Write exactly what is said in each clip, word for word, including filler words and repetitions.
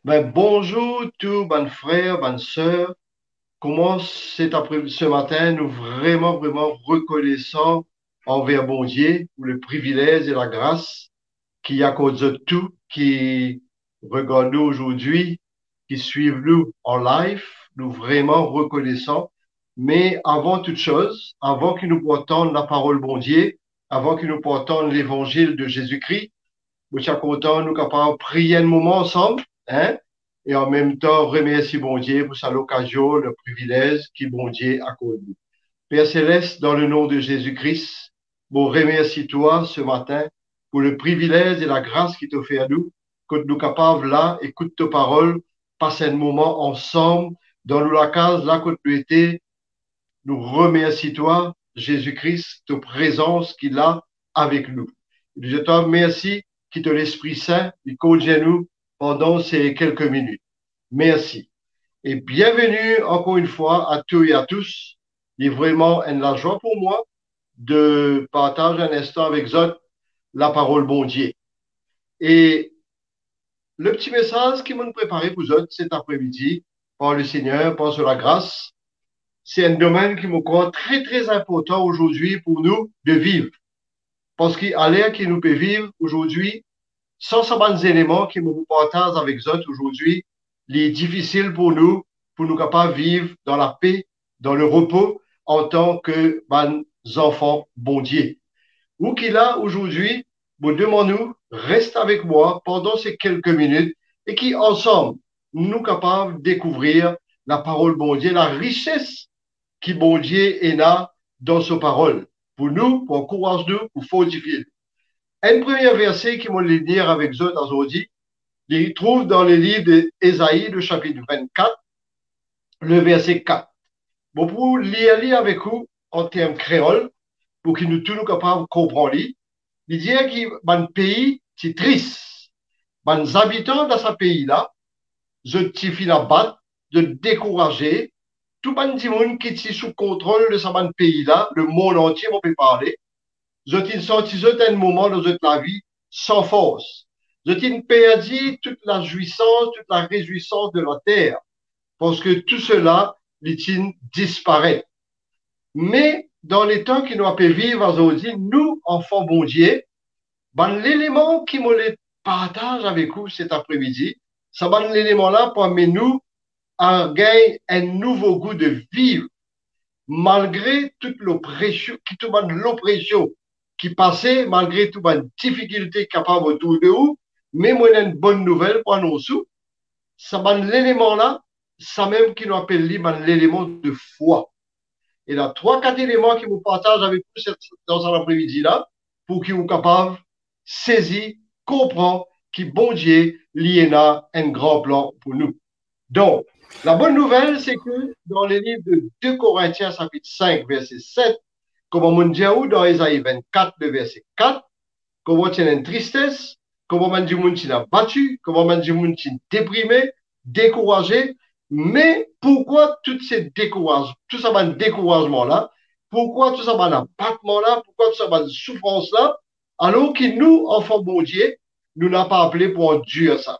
Ben, bonjour tous, bonnes frères, bonnes sœurs. Comment cet après ce matin, nous vraiment, vraiment reconnaissants envers bon Dieu pour le privilège et la grâce qui accorde de tout, qui regardent nous aujourd'hui, qui suivent nous en live. Nous vraiment reconnaissants. Mais avant toute chose, avant que nous portons la parole bon Dieu, avant que nous portons l'évangile de Jésus-Christ, nous sommes contents, nous sommes capables de prier un moment ensemble, hein, et en même temps remercier bon Dieu pour sa l'occasion, le privilège qui bon Dieu accorde nous. Père Céleste, dans le nom de Jésus-Christ, bon remercie toi ce matin pour le privilège et la grâce qui te fait à nous, que nous capables là, écoute tes paroles, passer un moment ensemble, dans la case là que tu étais, nous remercie toi, Jésus-Christ, ta présence qu'il a avec nous. Je te remercie qui te l'Esprit Saint, il conduit nous pendant ces quelques minutes. Merci. Et bienvenue encore une fois à tous et à tous. Il est vraiment une joie pour moi de partager un instant avec vous la parole bon Dieu. Et le petit message qui m'a préparé pour vous cet après-midi par le Seigneur, par la grâce, c'est un domaine qui me croit très, très important aujourd'hui pour nous de vivre. Parce qu'il y a l'air qui nous peut vivre aujourd'hui sans ces éléments qui me partagent avec vous aujourd'hui, il est difficile pour nous, pour nous capables de vivre dans la paix, dans le repos, en tant que ben, enfants bon Dieu. Où qu'il a aujourd'hui, vous demandons, reste avec moi pendant ces quelques minutes et qui ensemble, nous capables de découvrir la parole bon Dieu, la richesse qui bon Dieu est là dans sa parole. Pour nous, pour encourager nous, pour fortifier. Un premier verset qui m'a lire avec vous aujourd'hui, il trouve dans le livre d'Ésaïe, le chapitre vingt-quatre, le verset quatre. Bon, pour lire, lire avec vous en termes créoles, pour que nous tous nous capables de comprendre, il dit que un pays, c'est triste. Les habitants de ce pays-là, je tifie la batte, de décourager, tout le monde qui est sous contrôle de ce pays-là, le monde entier, on peut parler, je t'ai senti un moment dans la vie sans force. Je t'ai perdu toute la jouissance, toute la réjouissance de la terre, parce que tout cela, il disparaît. Mais dans les temps qui nous appellent vivre aujourd'hui, nous, enfants bon Dieu, ben, l'élément qui me les partage avec vous cet après-midi, ça ben, l'élément-là pour amener nous à gagner un nouveau goût de vivre, malgré toute l'oppression, toute l'oppression qui passait, malgré toute la difficulté capable autour de nous, mais moi, une bonne nouvelle pour annoncer, ça ben, l'élément-là, ça même qui nous appelle l'élément de foi. Et là, trois, quatre éléments qui vous partagent avec vous dans cet après-midi-là, pour qu'ils soient capables de saisir, comprendre que bon Dieu, il a un grand plan pour nous. Donc, la bonne nouvelle, c'est que dans le livre de deux Corinthiens, chapitre cinq, verset sept, comme on dit dans Ésaïe vingt-quatre, le verset quatre, comme on tient une tristesse, comme on dit qu'il a battu, comme on dit qu'il est déprimé, découragé. Mais pourquoi tout, ces décourage, tout ça, ben découragement-là, pourquoi tout ça, ben abattement-là, pourquoi tout ça, ben souffrance-là, alors que nous, enfants bon Dieu, nous n'avons pas appelé pour endurer ça.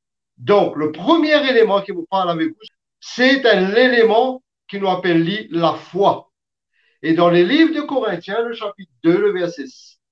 Donc, le premier élément qui vous parle avec vous, c'est un élément qui nous appelle la foi. Et dans les livres de Corinthiens, le chapitre deux, le verset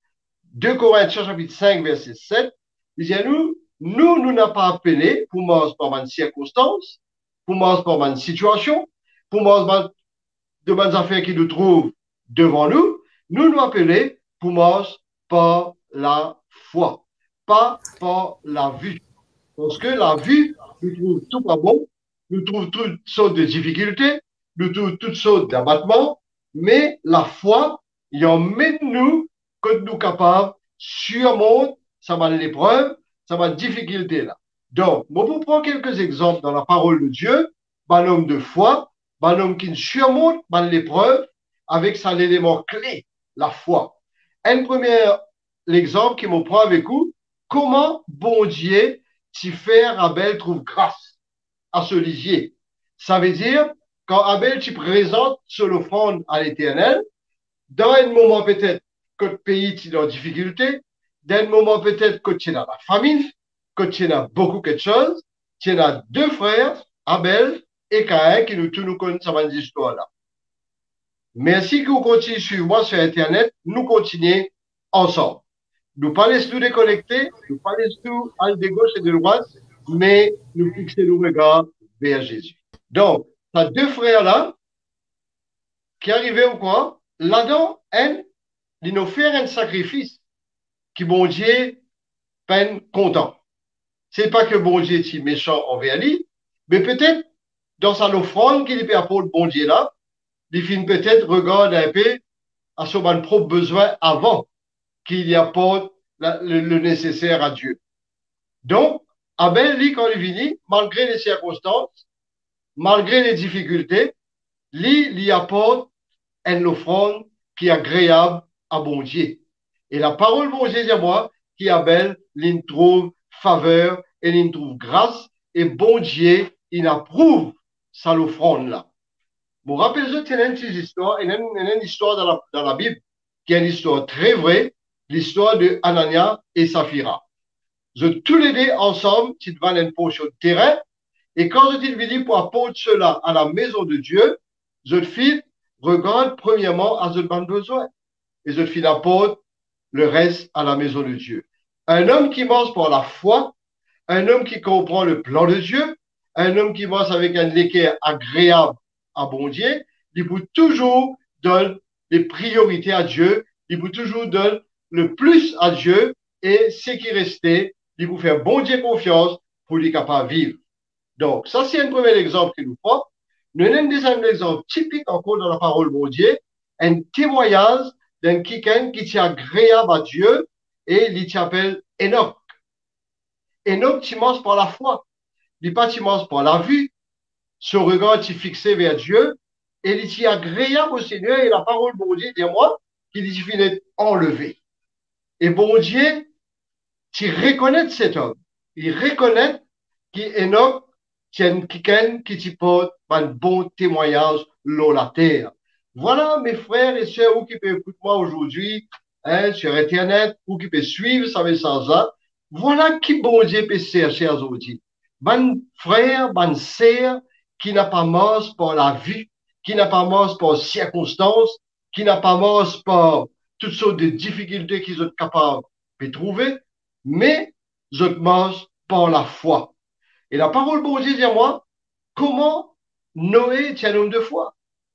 deux Corinthiens, chapitre cinq, verset sept, il dit à nous, nous, nous n'avons pas appelé pour manger par une circonstance, pour manger par une situation, pour manger de bonnes affaires qui nous trouvent devant nous, nous nous appelons pour manger par la foi, pas par la vue. Parce que la vue, nous trouve tout pas bon, nous trouve toutes sortes de difficultés, nous trouve toutes sortes d'abattements, mais la foi, il emmène nous que nous capables surmonter ça va l'épreuve, ça va difficulté là. Donc, moi, pour prendre quelques exemples dans la parole de Dieu, un homme de foi, un homme qui surmonte l'épreuve avec son élément clé, la foi. Un premier exemple qui me prend avec vous, comment bon Dieu si faire Abel trouve grâce à ce lisier. Ça veut dire, quand Abel tu présente sur l'offrande à l'Éternel, dans un moment peut-être que le pays est en difficulté, dans un moment peut-être que tu es dans la famine, que tu as beaucoup de choses, tu as deux frères, Abel et Caïn, qui nous, tous nous connaissent cette histoire-là. Merci que vous continuez sur moi sur Internet. Nous continuons ensemble. Nous ne pas laisser nous déconnecter, nous ne pas laisser nous aller de gauche et de droite, mais nous fixer nos regards vers Jésus. Donc, tu as deux frères-là qui arrivaient au quoi? L'Adam, elle, il nous fait un sacrifice qui, bon Dieu, peine content. C'est pas que bon Dieu est méchant envers lui, mais peut-être dans sa offrande qu'il peut apporter bon Dieu là, il finit peut-être regarde un peu à son propre besoin avant qu'il y apporte la, le, le, nécessaire à Dieu. Donc, Abel, lui, quand il vient, malgré les circonstances, malgré les difficultés, lui, lui apporte une offrande qui est agréable à bon Dieu. Et la parole bon Dieu dit moi, qui Abel, il trouve faveur et il trouve grâce, et bon Dieu, il approuve sa offrande là. Bon, rappelez-vous, il y a une petite histoire, il y a une, une histoire dans la, dans la Bible, qui est une histoire très vraie, l'histoire de Anania et Saphira. Je tous les deux ensemble, ils vendent une portion de terrain, et quand je dis pour apporter cela à la maison de Dieu, je file, regarde premièrement à ce que besoin, et je file apporte le reste à la maison de Dieu. Un homme qui mange par la foi, un homme qui comprend le plan de Dieu, un homme qui mange avec un équerre agréable à bon Dieu, il peut toujours donner les priorités à Dieu, il peut toujours donner le plus à Dieu, et ce qui restait, il peut faire bon Dieu confiance pour lui capable de vivre. Donc, ça, c'est un premier exemple qu'il nous faut. Nous avons un deuxième exemple typique encore dans la parole de Dieu, un témoignage d'un quelqu'un qui est agréable à Dieu et il s'appelle Enoch. Enoch, tu manges par la foi. Il n'est pas tu manges par la vue. Son regard est fixé vers Dieu et il est agréable au Seigneur et la parole de Dieu dit moi qu'il est fini enlevé. Et bon Dieu, tu reconnais cet homme. Il reconnaît qu'Enoch c'est quelqu'un qui te porte un bon témoignage sur la terre. Voilà, mes frères et sœurs, qui peuvent écouter moi aujourd'hui, hein, sur Internet, ou qui peuvent suivre ce message-là. Voilà qui bon Dieu peut chercher aujourd'hui. Ban frère, ban sœur, qui n'a pas mort par la vue, qui n'a pas mort par circonstances, qui n'a pas mort par toutes sortes de difficultés qu'ils sont capables de trouver, mais ils mangent par la foi. Et la parole de Dieu dit à moi, comment Noé est un homme de foi?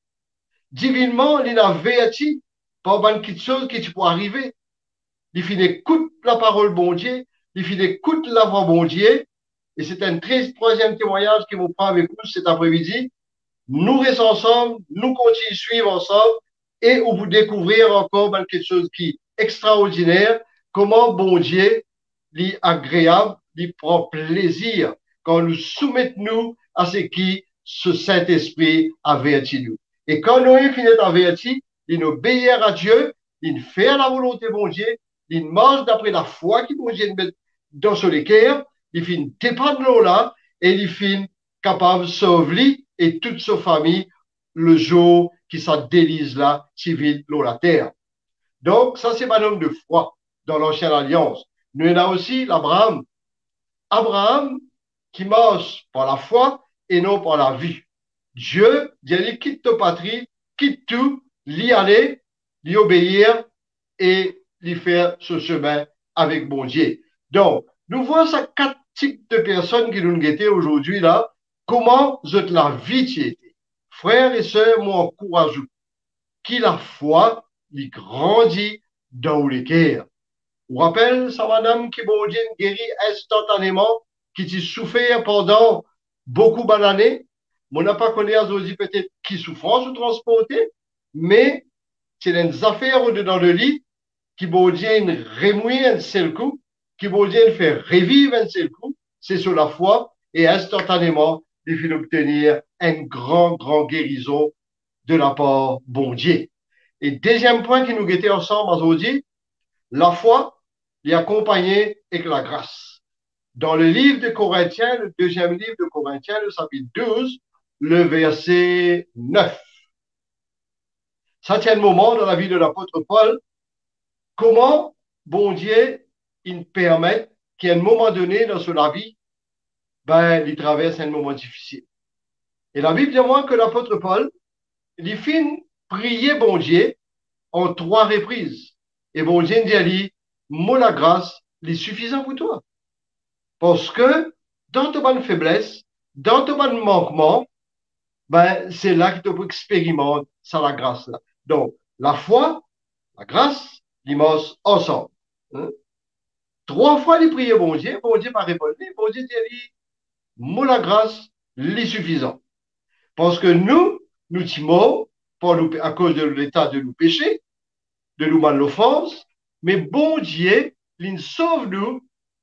Divinement, il a averti par une petite chose qui peut arriver. Il finit écoute la parole de bon Dieu, il finit écoute la voix de bon Dieu. Et c'est un très troisième témoignage qui vous prend avec nous cet après-midi. Nous restons ensemble, nous continuons à suivre ensemble et vous découvrir encore quelque chose qui est extraordinaire, comment bon Dieu, est agréable, il prend plaisir quand nous soumettons à ce qui ce Saint-Esprit avertit nous. Et quand Noé finit averti, il obéit à Dieu, il fait la volonté de bon Dieu, il mange d'après la foi qui bon Dieu met dans son équerre, il finit dépendre de là et il finit capable de sauver et toute sa famille le jour qui s'en délise là, civil, dans la terre. Donc, ça, c'est un homme de foi dans l'ancienne alliance. Nous avons aussi l'Abraham. Abraham, qui marche par la foi et non par la vue. Dieu dit, quitte ta patrie, quitte tout, l'y aller, l'y obéir et l'y faire ce chemin avec bon Dieu. Donc, nous voyons ça quatre types de personnes qui nous guettent aujourd'hui là. Comment je la vie été. Frères et sœurs, moi, encourage qui la foi lui grandit dans les cœurs. Vous rappelez, ça madame qui bon Dieu guérit instantanément, qui t'y souffert pendant beaucoup d'années. On n'a pas connu aujourd'hui peut-être qui souffrance ou transporter, mais c'est une affaire au-dedans de lit qui bon Dieu remouille un seul coup, qui bon Dieu fait revivre un seul coup, c'est sur la foi et instantanément, il faut obtenir une grand, grand guérison de la part bon Dieu. Et deuxième point qui nous guettait ensemble aujourd'hui, la foi est accompagnée avec la grâce. Dans le livre de Corinthiens, le deuxième livre de Corinthiens, le chapitre douze, le verset neuf. Ça tient un moment dans la vie de l'apôtre Paul, comment bon Dieu il permet qu'à un moment donné dans sa vie, ben, il traverse un moment difficile. Et la Bible dit moi que l'apôtre Paul, il finit prier bon Dieu en trois reprises. Et bon Dieu dit à lui, moi la grâce, il est suffisant pour toi. Parce que dans ton bonne faiblesse, dans ton bon manquement, ben, c'est là que tu expérimentes ça, la grâce là. Donc, la foi, la grâce, ils marchent ensemble. Hein? Trois fois, il priait bon Dieu, bon Dieu m'a répondu, bon Dieu dit, moi la grâce, est suffisant. Parce que nous, nous timons nous, à cause de l'état de nos péchés, de nous mal l'offense, mais bon Dieu, il sauve nous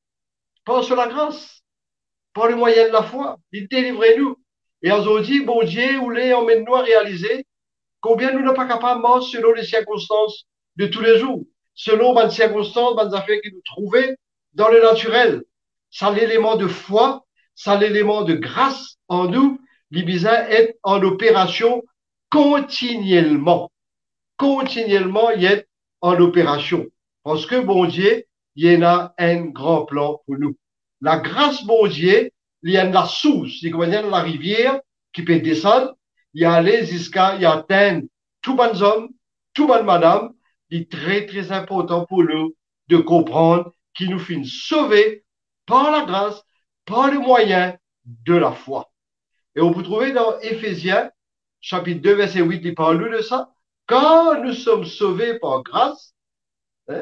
par la grâce, par le moyen de la foi. Il délivre nous. Et aujourd'hui, bon Dieu, vous l'avez emmène-nous à réaliser combien nous ne sommes pas capables, selon les circonstances de tous les jours, selon les circonstances, les affaires que nous trouvons dans le naturel. Ça l'élément de foi, ça l'élément de grâce en nous, l'Ibiza est en opération continuellement. Continuellement, il est en opération. Parce que, bon Dieu, il y en a un grand plan pour nous. La grâce, bon Dieu, il y a la source, c'est comme dire la rivière qui peut descendre, il y a aller jusqu'à, il y a atteindre tout bon homme, tout bon madame. Il est très, très important pour nous de comprendre qu'il nous finit sauver par la grâce, par le moyen de la foi. Et on peut trouver dans Éphésiens, chapitre deux, verset huit, il parle de ça. Quand nous sommes sauvés par grâce, hein,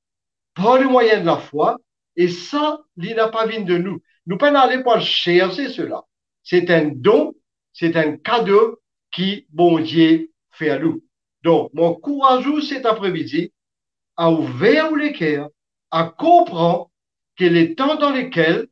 par le moyen de la foi, et ça, il n'a pas vu de nous. Nous ne n'allons pas chercher cela. C'est un don, c'est un cadeau qui, bon Dieu, fait à nous. Donc, mon courage cet après-midi à ouvrir les cœurs, à comprendre que les temps dans lesquels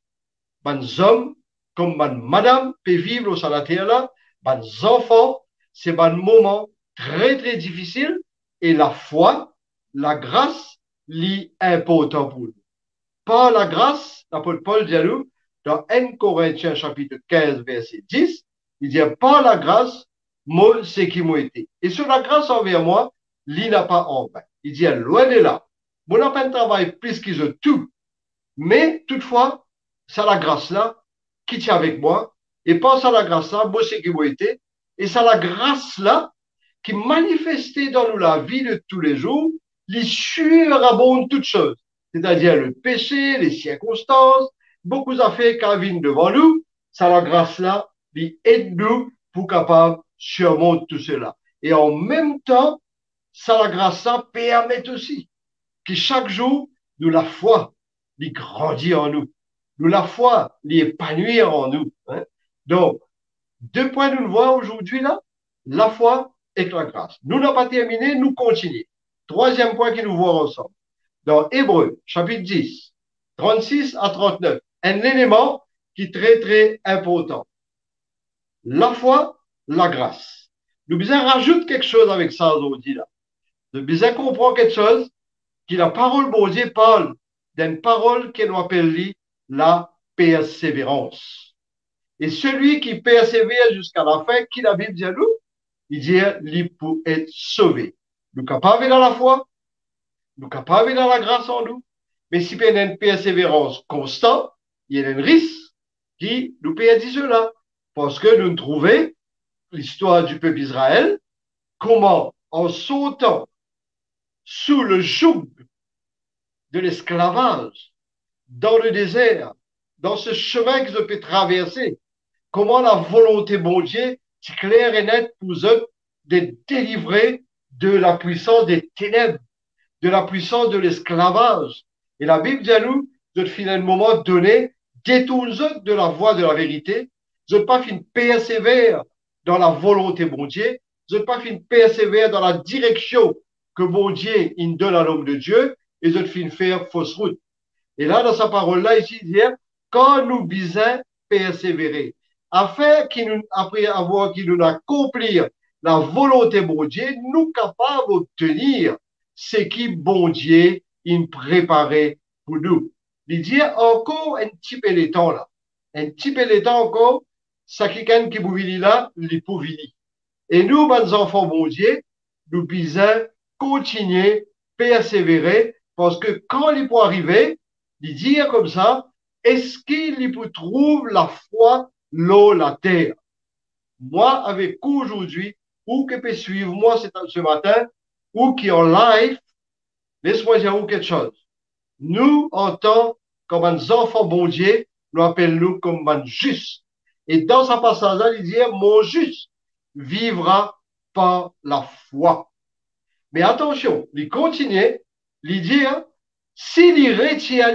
les hommes comme madame peuvent vivre au sein de la terre là, les enfants, c'est un moment très, très difficile et la foi, la grâce, l'est important pour nous. Par la grâce, l'apôtre Paul dit à nous, dans un Corinthiens chapitre quinze, verset dix, il dit, par la grâce, moi, c'est qui m'a été. Et sur la grâce envers moi, l'il n'a pas en vain. Il dit, loin de là. Mon n'a pas un travail plus qu'ils ont tout. Mais, toutefois, c'est la grâce là qui tient avec moi. Et par ça, la grâce là, moi, c'est qui m'a été. Et c'est la grâce là qui manifestait dans nous la vie de tous les jours, les surabondent toutes choses. C'est-à-dire le péché, les circonstances, beaucoup d'affaires qui viennent devant nous, ça la grâce là, qui aide nous pour capable surmonter tout cela. Et en même temps, ça la grâce là permet aussi que chaque jour, nous la foi, lui grandit en nous. Nous la foi, lui épanouir en nous. Hein? Donc, deux points nous le voyons aujourd'hui là, la foi et la grâce. Nous n'avons pas terminé, nous continuons. Troisième point que nous voyons ensemble. Dans Hébreu, chapitre dix, trente-six à trente-neuf, un élément qui est très, très important. La foi, la grâce. Nous besoin rajouter quelque chose avec ça aujourd'hui là. Nous besoin comprendre quelque chose que la parole de Dieu parle d'une parole qu'elle appelle la persévérance. Et celui qui persévère jusqu'à la fin, qui la Bible dit à nous, il dit, il pour être sauvé. Nous sommes capables dans la foi, nous sommes capables dans la grâce en nous, mais si il y a une persévérance constante, il y a un risque qui nous perdit cela. Parce que nous trouvons l'histoire du peuple Israël, comment en sautant sous le joug de l'esclavage, dans le désert, dans ce chemin qu'ils ont pu traverser, comment la volonté bon Dieu, c'est clair et net pour eux de délivrer de la puissance des ténèbres, de la puissance de l'esclavage. Et la Bible dit à nous, de finalement moment donné, détourne de la voie de la vérité, de pas fin persévère dans la volonté bon Dieu, de pas fin persévère dans la direction que bon Dieu il donne à l'homme de Dieu, et de fin faire fausse route. Et là, dans sa parole-là, ici, il dit, quand nous visons persévérer, afin qu'il nous, après avoir qu'il nous accomplir la volonté bon Dieu, nous capables d'obtenir ce qui bon Dieu il préparait pour nous. Il dit encore un petit peu de temps là. Un petit peu de temps encore, ça qui quelqu'un qui vous vit là, il peut vivre. Et nous, mes enfants bon Dieu, nous devons continuer, persévérer, parce que quand il peut arriver, il dit comme ça, est-ce qu'il peut trouver la foi, l'eau, la terre? Moi, avec vous aujourd'hui, ou qui peut suivre moi ce matin, ou qui est en live, laisse-moi dire quelque chose. Nous, en tant comme un enfant bon Dieu, nous appelons comme un juste. Et dans ce passage-là, il dit, mon juste vivra par la foi. Mais attention, il continue, il dit, s'il y retient,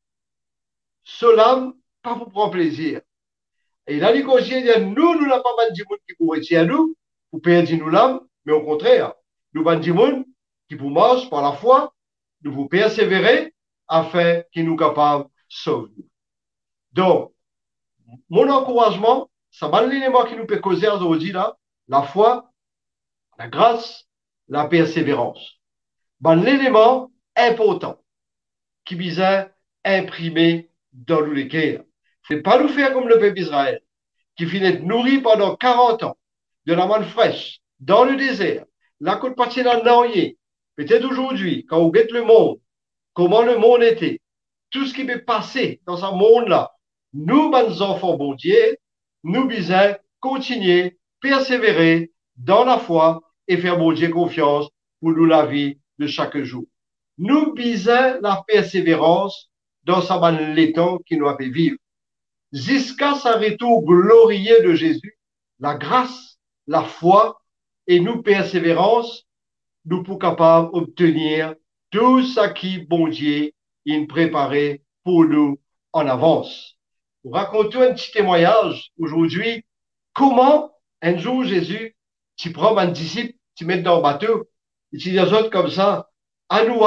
cela, pas pour prendre plaisir. Et là, il continue, il dit, nous, nous n'avons pas de monde qui pourrait retient nous, pour perdre nous l'âme, mais au contraire, nous avons des monde qui pour marcher par la foi, nous vous persévérer, afin qu'il nous capable de sauver. Donc, mon encouragement, ça va l'élément qui nous peut causer aujourd'hui là, la foi, la grâce, la persévérance. Ben, l'élément important qui vise à imprimer dans nous les cœurs. C'est pas nous faire comme le peuple d'Israël, qui finit nourri pendant quarante ans de la manne fraîche, dans le désert, la côte partie dans le peut-être aujourd'hui, quand vous guettez le monde, comment le monde était, tout ce qui peut passer dans ce monde-là, nous, mes enfants, bon Dieu, nous visons continuer, persévérer dans la foi et faire bon Dieu confiance pour nous la vie de chaque jour. Nous visons la persévérance dans ce temps qui nous a fait vivre. Jusqu'à ce retour glorieux de Jésus, la grâce, la foi et nous persévérance, nous pour capables d'obtenir tout ce qui, bon Dieu, il préparait pour nous en avance. Pour raconter un petit témoignage aujourd'hui, comment un jour Jésus, tu prends un disciple, tu mets dans le bateau, et tu dis aux autres comme ça, à nous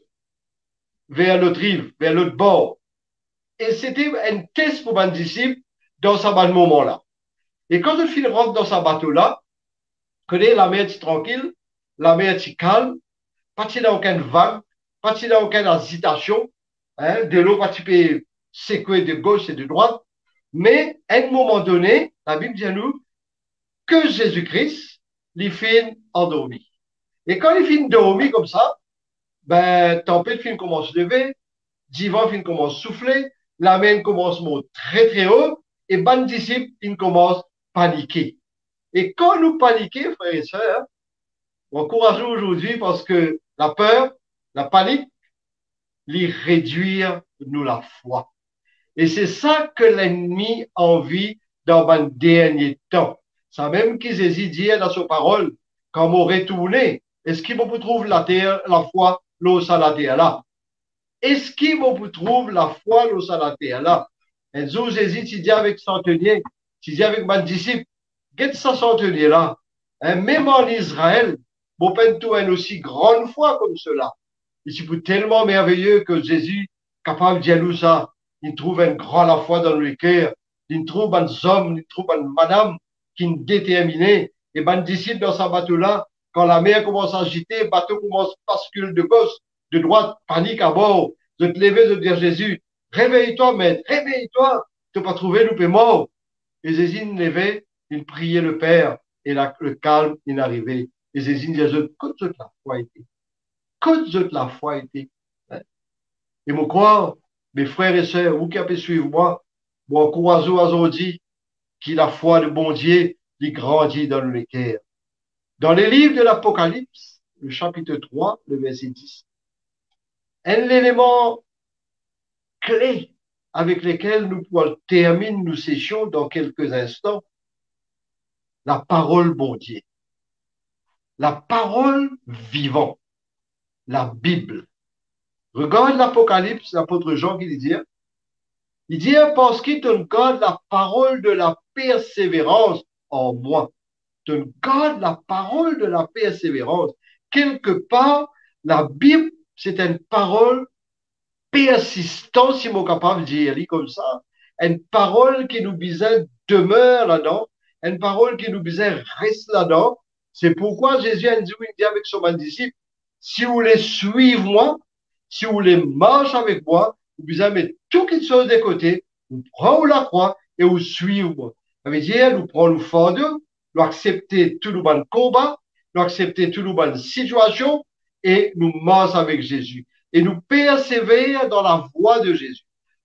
vers l'autre rive, vers l'autre bord. Et c'était un test pour un disciple dans ce moment-là. Et quand le fil rentre dans ce bateau-là, connaît la mer est tranquille, la mer est calme, pas de aucune vague, pas de aucune hésitation, hein, de l'eau pas de secouer de gauche et de droite, mais à un moment donné, la Bible dit à nous que Jésus-Christ, il finit endormi. Et quand il finit endormi comme ça, ben, tempête fin commence à lever, divan fin commence à souffler, la main commence à monter très très haut, et ban disciple, il commence à paniquer. Et quand nous paniquons, frères et sœurs, encourageons aujourd'hui parce que la peur, la panique, les réduire nous la foi. Et c'est ça que l'ennemi a envie dans un dernier temps. Ça même qu'ils hésitent dire dans sa parole, quand on retourné, est-ce qu'il vous trouve la terre, la foi, l'eau à la terre là? Est-ce qu'il vous trouve la foi, l'eau à la terre là? Et nous, Jésus, tu dis avec centenier, tu dis avec mon disciple, qu'est-ce que ça centenier là? Hein, même en Israël, vous pouvez tout une aussi grande foi comme cela. Et c'est tellement merveilleux que Jésus, capable de dire nous ça, il trouve un grand la foi dans le cœur, il trouve un homme, il trouve une madame qui est déterminée, et ben disciple dans sa bateau-là, quand la mer commence à agiter, le bateau commence à basculer de gauche, de droite, panique à bord, de te lever, de dire Jésus, réveille-toi, maître, réveille-toi, tu n'as pas trouvé, nous sommes mort. Et Jésus il levait, il priait le Père, et la, le calme, il arrivait. Et Jésus disait, que toute la foi était. Que toute la foi était. Et moi crois, mes frères et sœurs, vous qui avez suivi moi, moi encourage aujourd'hui que la foi de bon Dieu, il grandit dans le cœur. Dans les livres de l'Apocalypse, le chapitre trois, le verset dix, un élément clé avec lequel nous pourrons terminer nos sessions dans quelques instants, la parole bon Dieu. La parole vivante, la Bible. Regarde l'Apocalypse, l'apôtre Jean qui dit, il dit, parce qu'il te garde la parole de la persévérance en moi. Te garde la parole de la persévérance. Quelque part, la Bible, c'est une parole persistante, si on est capable de dire comme ça. Une parole qui nous disait demeure là-dedans. Une parole qui nous disait reste là-dedans. C'est pourquoi Jésus a dit avec son disciple, si vous voulez suivre moi, si vous voulez marcher avec moi, vous allez mettre toutes choses de côté, vous prenez la croix et vous suivez moi. Ça veut dire, nous prenons le fardeau, nous accepter tout le bon combat, nous accepter tout le bon situation et nous marchons avec Jésus. Et nous persévérer dans la voie de Jésus.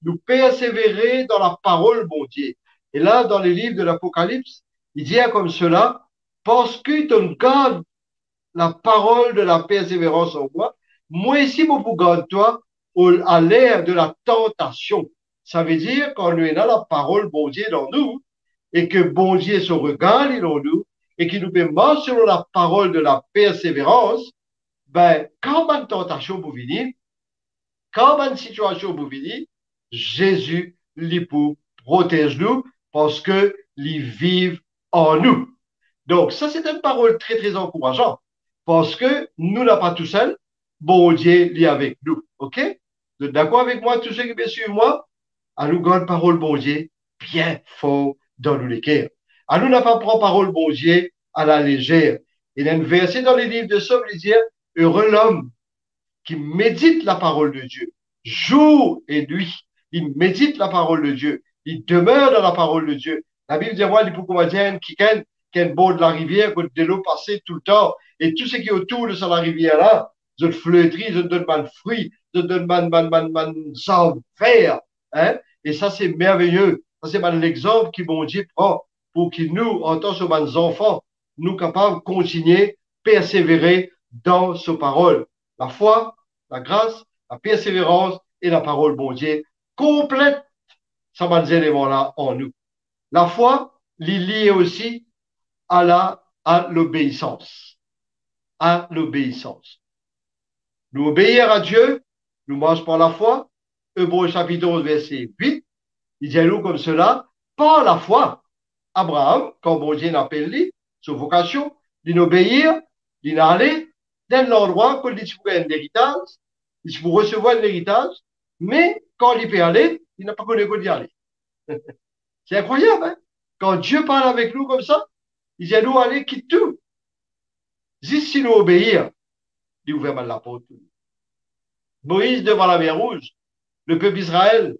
nous persévérer dans la parole, bon Dieu. Et là, dans les livres de l'Apocalypse, il dit comme cela, parce que tu gardes la parole de la persévérance en moi, moi ici, mon pour garde toi à l'ère de la tentation. Ça veut dire qu'on est dans la parole, bon Dieu, dans nous, et que bon Dieu se regarde dans nous, et qu'il nous permet, selon la parole de la persévérance, ben, quand une tentation vous venir, quand une situation vous venir, Jésus, lui pour protège nous, parce que lui vive en nous. Donc, ça, c'est une parole très, très encourageante, parce que nous n'avons pas tout seul, bon Dieu est avec nous. OK? Vous êtes d'accord avec moi, tous ceux qui me suivent moi? À nous, grande parole, bon Dieu, bien fort dans nous les cœurs. À nous, n'a pas prendre parole, bon Dieu, à la légère. Il y a un verset dans les livres de Somme, il dit, heureux l'homme qui médite la parole de Dieu, jour et nuit. Il médite la parole de Dieu. Il demeure dans la parole de Dieu. La Bible dit, moi, les Poucoumadiens qui ken, ken bord de la rivière, côté de l'eau passée tout le temps. Et tout ce qui est autour de cette rivière-là, ils ont fleuterie, ils ont donné man fruits, ils ont donné man, man, man, man, sang vert. Hein? Et ça, c'est merveilleux. Ça, c'est l'exemple que mon Dieu prend pour que nous, en tant que enfants, nous capables de continuer, persévérer dans sa parole. La foi, la grâce, la persévérance et la parole, bon Dieu, complète ces éléments-là en nous. La foi, il lié aussi à la, à l'obéissance. À l'obéissance. Nous obéir à Dieu, nous marchons par la foi. Hébreux chapitre onze, verset huit, il dit à nous comme cela, par la foi, Abraham, quand bon Dieu l'appelle lui, sa vocation, il obéir, il aller dans l'endroit où il dit pour un héritage, il pour recevoir l'héritage, mais quand il peut aller, il n'a pas connu d'y aller. C'est incroyable, hein? Quand Dieu parle avec nous comme ça, il dit à nous aller, quitte tout. Juste si nous obéir, il ouvre mal la porte. Moïse devant la mer Rouge, le peuple d'Israël,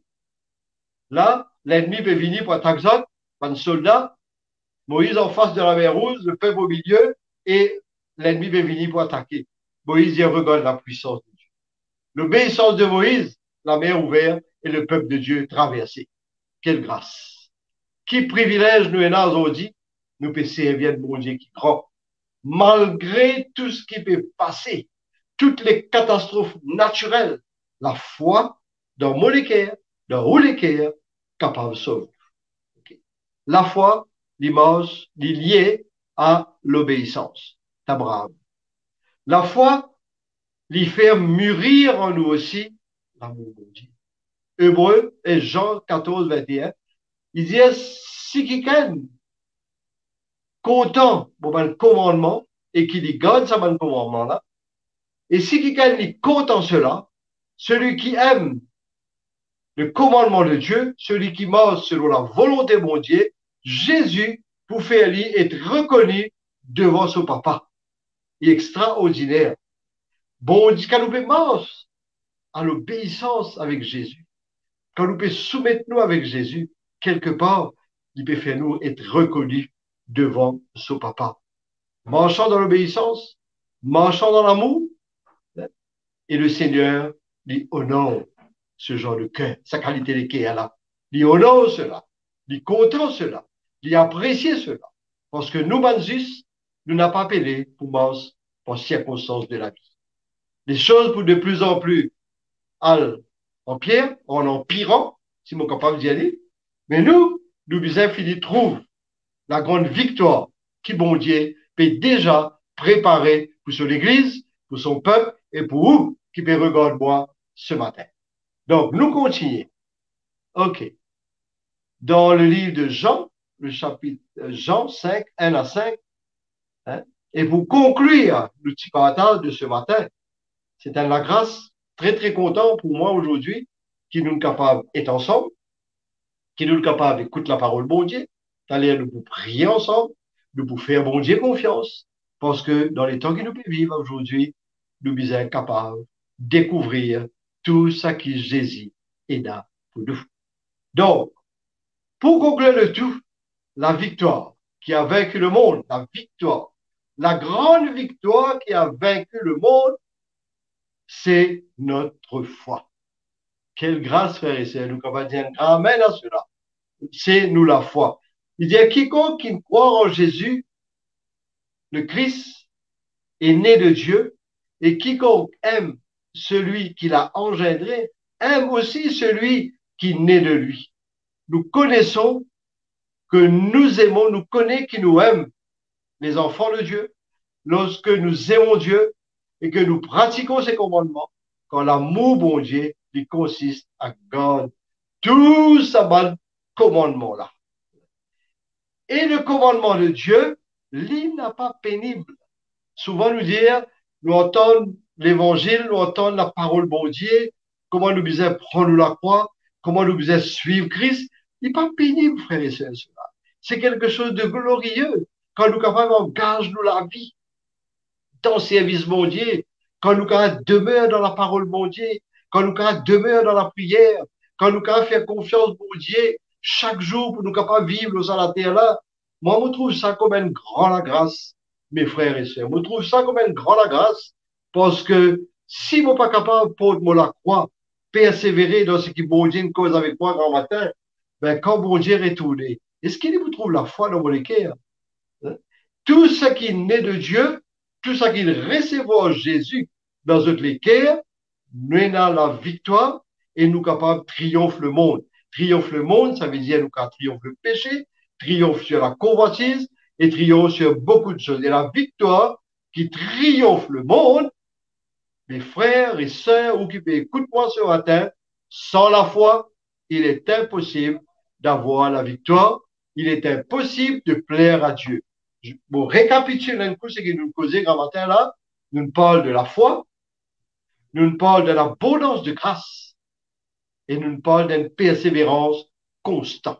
là, l'ennemi peut venir pour attaquer un soldat, Moïse en face de la mer Rouge, le peuple au milieu, et l'ennemi peut venir pour attaquer. Moïse y regarde la puissance de Dieu. L'obéissance de Moïse, la mer ouverte et le peuple de Dieu traversé. Quelle grâce! Qui privilège nous et aujourd'hui, nous peut servir de mon Dieu qui grand. Malgré tout ce qui peut passer, toutes les catastrophes naturelles, la foi dans mon équerre, dans où l'équerre, capable de sauver. Okay. La foi, l'image, est liée à l'obéissance d'Abraham. La foi, l'y fait mûrir en nous aussi l'amour de Dieu. Hébreux et Jean quatorze, vingt et un, il dit, si quelqu'un content pour le commandement et qu'il garde ce commandement-là, et si quelqu'un est content cela, celui qui aime le commandement de Dieu, celui qui marche selon la volonté de mon Dieu, Jésus, pour faire lui être reconnu devant son papa. Il est extraordinaire. Bon, on dit qu'à nous peut marcher à l'obéissance avec Jésus. Quand nous peut soumettre nous avec Jésus, quelque part, il peut faire nous être reconnus devant son papa. Marchant dans l'obéissance, marchant dans l'amour, et le Seigneur lui honore ce genre de cœur, sa qualité de cœur là. Il honore cela, il content cela, il apprécie cela. Parce que nous, Manzus, nous n'avons pas appelé pour marcher en circonstances de la vie. Les choses pour de plus en plus en pierre, en empirant, si mon capable d'y aller. Mais nous, nous bisons fini trouve la grande victoire qui, bon Dieu, peut déjà préparer pour son Église, pour son peuple et pour vous qui peut regarder moi ce matin. Donc, nous continuons. OK. Dans le livre de Jean, le chapitre Jean cinq, un à cinq, hein, et pour conclure le petit partage de ce matin, c'est un la grâce très, très content pour moi aujourd'hui, qui nous sommes capables d'être ensemble, qui nous sommes capables d'écouter la parole bon Dieu, d'aller nous prier ensemble, nous pour faire bon Dieu confiance, parce que dans les temps que nous vivons aujourd'hui, nous sommes capables de découvrir tout ce qui Jésus est là pour nous. Donc, pour conclure le tout, la victoire qui a vaincu le monde, la victoire, la grande victoire qui a vaincu le monde, c'est notre foi. Quelle grâce, frères et sœurs, nous capables de dire un grand amen à cela. C'est nous la foi. Il dit, quiconque qui croit en Jésus, le Christ, est né de Dieu, et quiconque aime celui qui l'a engendré, aime aussi celui qui naît de lui. Nous connaissons que nous aimons, nous connaissons qui nous aime, les enfants de Dieu, lorsque nous aimons Dieu et que nous pratiquons ses commandements, quand l'amour, bon Dieu, il consiste à garder tout ça bon commandement là. Et le commandement de Dieu, lui, n'a pas pénible. Souvent nous dire, nous entendons l'évangile, nous entendons la parole bon Dieu, comment nous disons prendre la croix, comment nous disons suivre Christ. Il n'est pas pénible, frères et sœurs, cela. C'est quelque chose de glorieux. Quand nous capables engage nous la vie dans le service bon Dieu, quand nous capables demeure dans la parole bon Dieu, quand nous capables demeure dans la prière, quand nous capables faire confiance bon Dieu chaque jour pour nous capables vivre sur la terre là, moi, je trouve ça comme une grande grâce, mes frères et sœurs. Je trouve ça comme une grande grâce parce que si je ne suis pas capable pour me la croix, persévérer dans ce qui bon Dieu cause avec moi grand matin, ben, quand bon Dieu retourne, est-ce qu'il vous trouve la foi dans mon cœur? Hein? Tout ce qui naît de Dieu, tout ce qu'il recevra Jésus dans notre cœur, nous avons la victoire et nous capables de triompher le monde. Triomphe le monde, ça veut dire nous capables triomphe le péché, triomphe sur la convoitise et triomphe sur beaucoup de choses. Et la victoire qui triomphe le monde, mes frères et sœurs, ou qui écoute-moi ce matin, sans la foi, il est impossible d'avoir la victoire. Il est impossible de plaire à Dieu. Bon, récapitule un coup ce que nous causons grand matin là. Nous parlons de la foi, nous parlons de l'abondance de grâce et nous parlons d'une persévérance constante.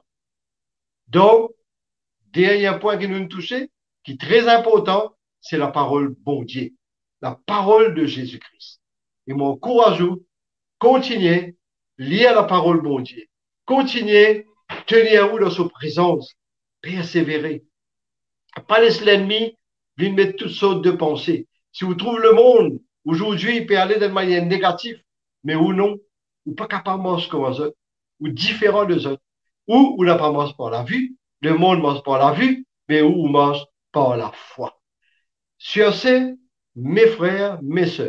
Donc, dernier point qui nous touche, qui est très important, c'est la parole bon Dieu, la parole de Jésus-Christ. Et mon encourage, continuez, lire la parole bon Dieu, continuez, tenir-vous dans sa présence, persévérer. Pas laisser l'ennemi venir mettre toutes sortes de pensées. Si vous trouvez le monde, aujourd'hui, il peut aller d'une manière négative, mais ou non, ou pas capable de manger comme eux autres, ou différent des autres, ou ou n'a pas mangé par la vue, le monde mange par la vue, mais où on mange par la foi. Sur ce, mes frères, mes sœurs,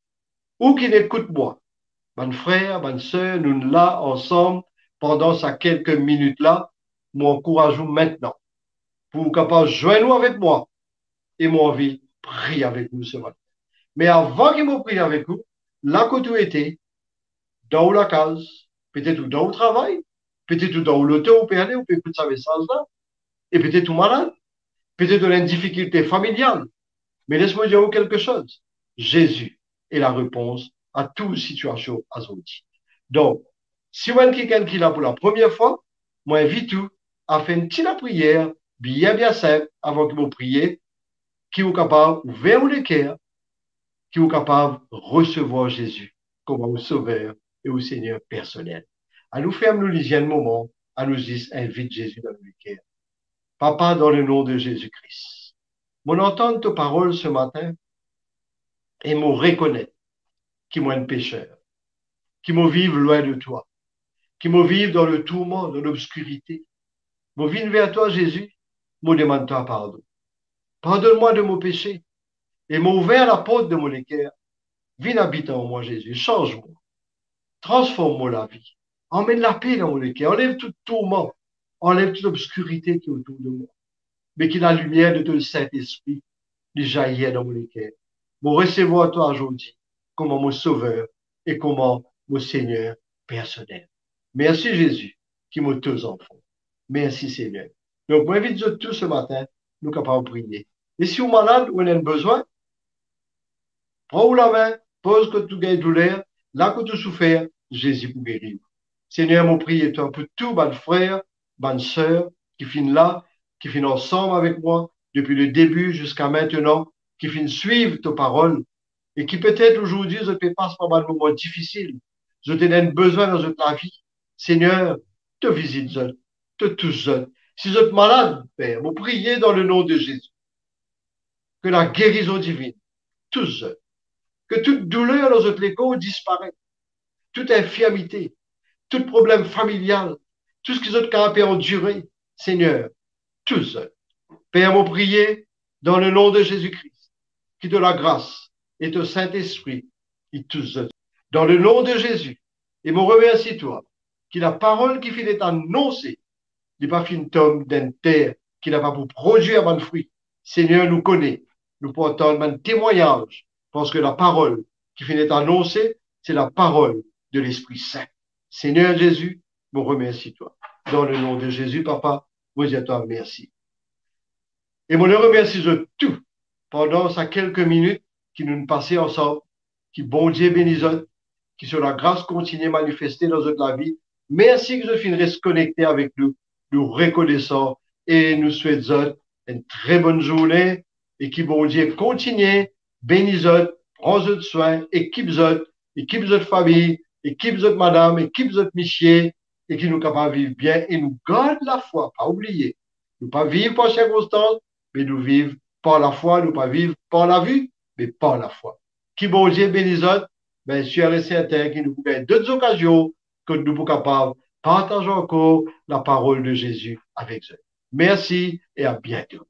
ou qui n'écoutent moi, mon frère, mon sœur, nous là ensemble pendant ces quelques minutes-là, m'encourageons maintenant pour vous capable de joindre avec moi et moi envie prier avec vous ce matin. Mais avant qu'il me prie avec vous, là que tu étais, dans la case, peut-être dans le travail, peut-être dans l'auto, ou peut aller, ou peut écouter ce message-là, et peut-être tout malade, peut-être dans une difficulté familiale. Mais laisse-moi dire quelque chose. Jésus est la réponse à toute situation aujourd'hui. Donc, si vous êtes quelqu'un qui est là pour la première fois, moi, invite tout à faire une petite prière, bien, bien simple, avant que vous priez, qui est capable d'ouvrir le cœur, qui est capable de recevoir Jésus comme un sauveur et au Seigneur personnel. À nous faire nous lisier un moment, à nous dire, invite Jésus dans le cœur. Papa, dans le nom de Jésus-Christ, mon entendre ta parole ce matin et me reconnaître qui moi un pécheur, qui me vive loin de toi, qui me vive dans le tourment, dans l'obscurité. Me vive vers toi, Jésus, me demande toi pardon. Pardonne-moi de mon péché et m'ouvre la porte de mon cœur. Viens habiter en moi, Jésus. Change-moi. Transforme-moi la vie. Emmène la paix dans mon cœur. Enlève tout tourment. Enlève toute obscurité qui est autour de moi. Mais que la lumière de ton Saint-Esprit jaillit dans mon cœur. Mon recevoir toi aujourd'hui comme mon sauveur et comme mon Seigneur personnel. Merci Jésus qui m'a tous enfants. Merci Seigneur. Donc, moi, invite tous ce matin, nous capables de prier. Et si vous êtes malade ou vous avez besoin, prends-vous la main, pose que tu gagnes douleur, là que tu souffres, Jésus pour guérir. Seigneur, mon prière toi pour tous mes frères, mes sœurs qui finissent là, qui finissent ensemble avec moi depuis le début jusqu'à maintenant, qui finissent suivre ta parole et qui peut-être aujourd'hui, je te passe par un moment difficile. Je te donne besoin dans notre vie. Seigneur, te visite, te touche. Si vous êtes malade, Père, vous priez dans le nom de Jésus. Que la guérison divine, tous, que toute douleur dans votre corps disparaisse. toute infirmité, tout problème familial, tout ce qu'ils ont capable endurer, Seigneur, tous. Père, mon prier, dans le nom de Jésus-Christ, qui de la grâce et de Saint-Esprit, et tous. Dans le nom de Jésus, et me remercie toi, qui la parole qui finit annoncée, n'est pas fin tombe d'une terre qui n'a pas pour produire un fruit. Seigneur nous connaît, nous portons un témoignage, parce que la parole qui finit annoncée, c'est la parole de l'Esprit Saint. Seigneur Jésus, me remercie toi. Dans le nom de Jésus, Papa, vous dis à toi merci. Et moi le remercie de tout pendant ces quelques minutes qui nous passons ensemble, qui bon Dieu bénisse, qui sur la grâce continue à manifester dans notre vie. Merci que je finirai connecter avec nous, nous reconnaissons et nous souhaitons une très bonne journée et qui bon Dieu continue, bénisse, prends soin, équipe zot, équipe zot famille, équipe zot madame, équipe zot monsieur, et qui nous capable de vivre bien et nous garde la foi, pas oublier. Nous pas vivre par circonstances, mais nous vivre par la foi, nous pas vivre par la vue, mais par la foi. Qui bon Dieu bénisse, bien sûr et certain qu'il nous gagne d'autres occasions que nous sommes capables de partager encore la parole de Jésus avec eux. Merci et à bientôt.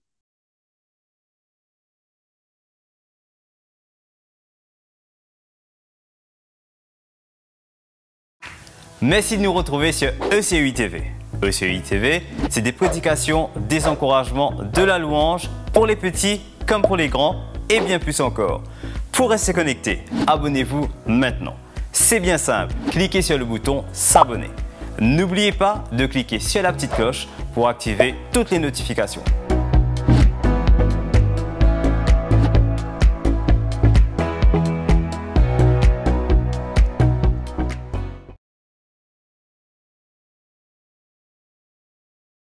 Merci de nous retrouver sur E C U T V. E C U T V, c'est des prédications, des encouragements, de la louange pour les petits comme pour les grands et bien plus encore. Pour rester connecté, abonnez-vous maintenant. C'est bien simple, cliquez sur le bouton s'abonner. N'oubliez pas de cliquer sur la petite cloche pour activer toutes les notifications.